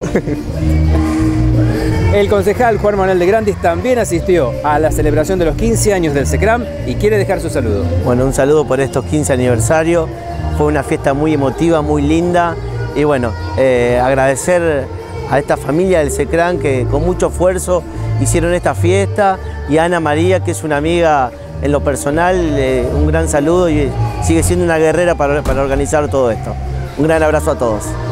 El concejal Juan Manuel de Grandis también asistió a la celebración de los 15 años del SECRAM y quiere dejar su saludo. Bueno, un saludo por estos 15 aniversarios. Fue una fiesta muy emotiva, muy linda. Y bueno, agradecer a esta familia del SECRAM que con mucho esfuerzo hicieron esta fiesta. Y a Ana María, que es una amiga en lo personal, un gran saludo y sigue siendo una guerrera para organizar todo esto. Un gran abrazo a todos.